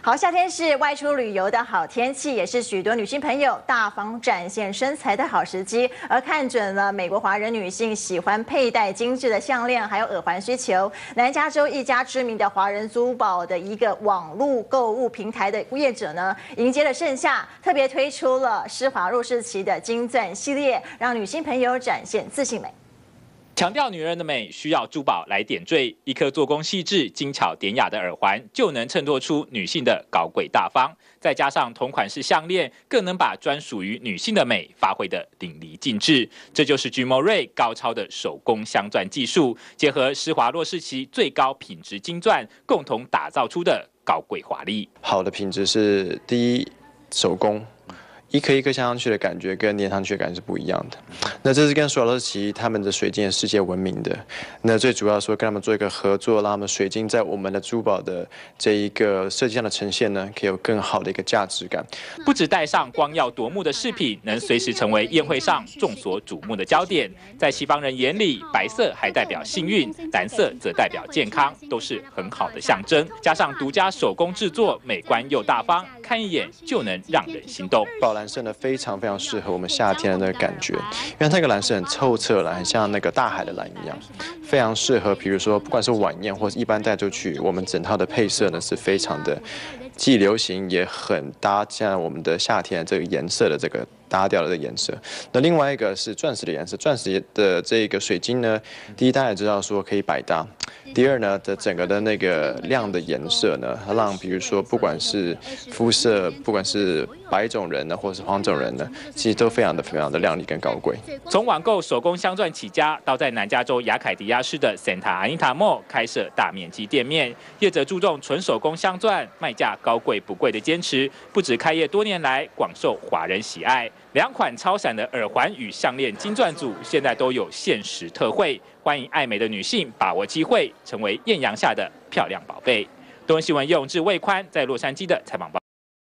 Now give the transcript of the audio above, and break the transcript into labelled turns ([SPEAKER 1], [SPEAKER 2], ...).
[SPEAKER 1] 好，夏天是外出旅游的好天气，也是许多女性朋友大方展现身材的好时机。而看准了美国华人女性喜欢佩戴精致的项链还有耳环需求，南加州一家知名的华人珠宝的一个网络购物平台的业者呢，迎接了盛夏，特别推出了施华洛世奇的金钻系列，让女性朋友展现自信美。
[SPEAKER 2] 强调女人的美需要珠宝来点缀，一颗做工细致、精巧典雅的耳环就能衬托出女性的高贵大方。再加上同款式项链，更能把专属于女性的美发挥得淋漓尽致。这就是居莫瑞高超的手工镶钻技术，结合施华洛世奇最高品质金钻，共同打造出的高贵华丽。
[SPEAKER 3] 好的品质是第一，手工。 一颗一颗镶上去的感觉跟粘上去的感觉是不一样的。那这是跟施华洛世奇他们的水晶世界闻名的。那最主要说跟他们做一个合作，让他们水晶在我们的珠宝的这一个设计上的呈现呢，可以有更好的一个价值感。
[SPEAKER 2] 不只戴上光耀夺目的饰品，能随时成为宴会上众所瞩目的焦点。在西方人眼里，白色还代表幸运，蓝色则代表健康，都是很好的象征。加上独家手工制作，美观又大方，看一眼就能让人心动。
[SPEAKER 3] 蓝色呢非常适合我们夏天的那个感觉，因为它那个蓝是很透彻蓝，很像那个大海的蓝一样，非常适合，比如说不管是晚宴或是一般带出去，我们整套的配色呢是非常的既流行也很搭像我们的夏天这个颜色的这个搭调的这个颜色。那另外一个是钻石的颜色，钻石的这个水晶呢，第一大家也知道说可以百搭。 第二呢，的整个的那个亮的颜色呢，它让比如说不管是肤色，不管是白种人呢，或者是黄种人呢，其实都非常的亮丽跟高贵。
[SPEAKER 2] 从网购手工镶钻起家，到在南加州亚凯迪亚市的 Santa Anita Mall 开设大面积店面，业者注重纯手工镶钻，卖价高贵不贵的坚持，不止开业多年来广受华人喜爱。2款超闪的耳环与项链金钻组，现在都有限时特惠。 欢迎爱美的女性把握机会，成为艳阳下的漂亮宝贝。多闻新闻叶永志、魏宽在洛杉矶的采访报道。